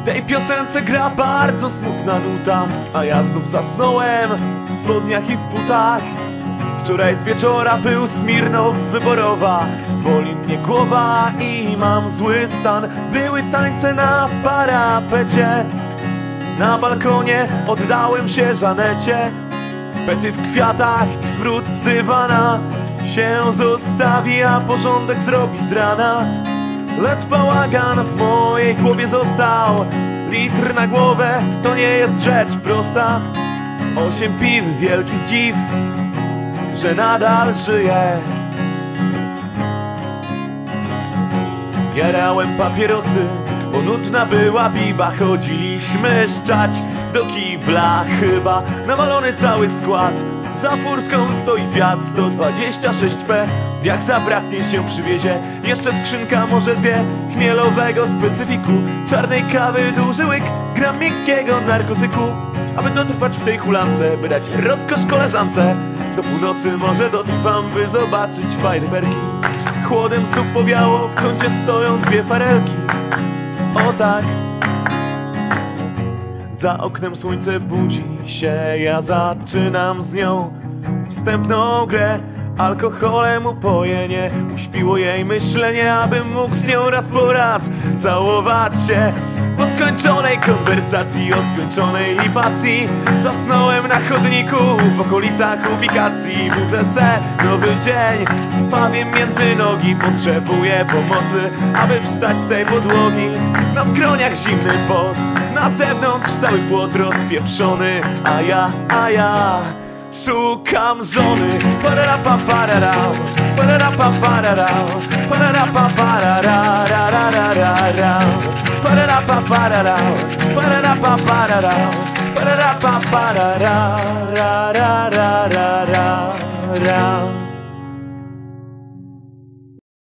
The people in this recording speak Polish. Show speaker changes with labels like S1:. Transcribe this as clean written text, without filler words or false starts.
S1: tej piosence gra bardzo smutna nuta, a ja znów zasnąłem w spodniach i w butach. Wczoraj z wieczora był Smirnow wyborowa. Boli mnie głowa i mam zły stan. Były tańce na parapecie, na balkonie oddałem się Żanecie. Pety w kwiatach i smród z dywana się zostawi, a porządek zrobi z rana. Lecz bałagan w mojej głowie został. Litr na głowę to nie jest rzecz prosta. 8 piw, wielki zdziw, że nadal żyję. Jarałem papierosy, bo nudna była biba. Chodziliśmy szczać do kibla chyba. Nawalony cały skład, za furtką stoi Fiat 126P. Jak zabraknie się przywiezie jeszcze skrzynka, może dwie chmielowego specyfiku, czarnej kawy, duży łyk, gram miękkiego narkotyku. Aby dotrwać w tej hulance, by dać rozkosz koleżance. Do północy może dotrwam, by zobaczyć fajerwerki. Chłodem znów powiało, w kącie stoją dwie farelki. O tak. Za oknem słońce budzi się, ja zaczynam z nią wstępną grę. Alkoholem upojenie uśpiło jej myślenie, abym mógł z nią raz po raz całować się. Po skończonej konwersacji o skończonej libacji zasnąłem na chodniku w okolicach ubikacji. Budzę se, nowy dzień, pawiem między nogi. Potrzebuję pomocy, aby wstać z tej podłogi. Na skroniach zimny pot, na zewnątrz cały płot rozpieprzony. A ja szukam żony. Pararapa parara, pararapa parara, pararapa parara, rararara. Pararapa parara, pararapa parara, pararapa parara.